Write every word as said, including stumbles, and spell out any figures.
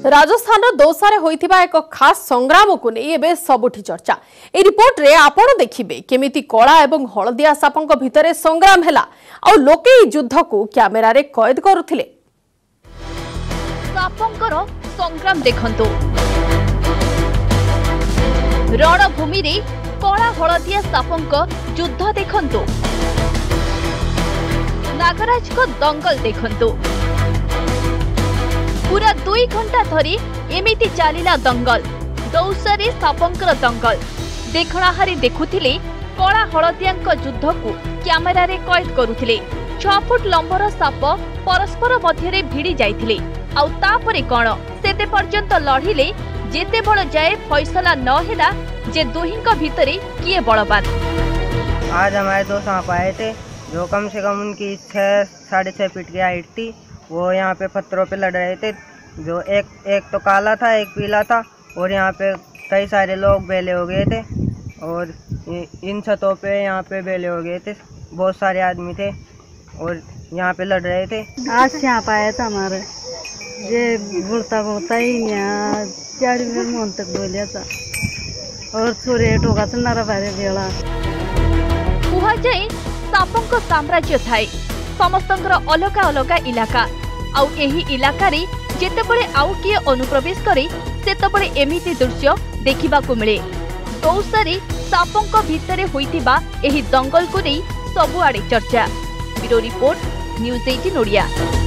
राजस्थान दौसा होइथिबा एक खास संग्राम को नहीं एबे सबुठी चर्चा। ए रिपोर्ट रे आपण देखिबे केमिति कला एवं हलदिया सापंक भितरे संग्राम हेला आ लोके ई युद्ध को कैमेरा रे कैद करुथिले। सापंकर संग्राम देखंतु रणभूमि रे कला हलदिया सापंक युद्ध देखंतु नागराज को दंगल देखंतु पूरा दुई घंटा धरी एमिति चलिला दंगल। दौसारे सापंकर दंगल देखणाहारी देखुथिले कला हलदियांक युद्ध को कैमेरा रे कैद करुथिले। छ फुट लंबर साप परस्पर मध्यरे भिड़ी जाइथिले आउ तापरे कोन सेते पर्यंत लढिले जेते बळ जाए फैसला न हेला जे दुहिंक भितरे किए बळबान। आज हमारे दो सांप आए थे जो कम से कम उनकी छह साढ़े छह फीट की हाइट थी। वो यहाँ पे पत्थरों पे लड़ रहे थे। जो एक एक तो काला था एक पीला था और यहाँ पे कई सारे लोग बेले हो गए थे और इन छतों पे यहाँ पे बेले हो गए थे। बहुत सारे आदमी थे और यहाँ पे लड़ रहे थे। आज यहाँ पाया था हमारे ये बुड़ता बुड़ता ही यहाँ चार मन तक बोलिया था और छोरे टोका तो नारा बारे बेला कुहा जाए सापंक साम्राज्य थाए समस्तंकर अलगा अलगा इलाका आउ एही इलाका रे जेतेबेले आउ किए अनुप्रवेश करे सेतेबेले एमिति दृश्य देखिबाकू मिले। दौसारे सापंक भितरे होइतिबा एही दंगल को नै सबुआडे चर्चा। ब्यूरो रिपोर्ट न्यूज़ अठारह ओडिया।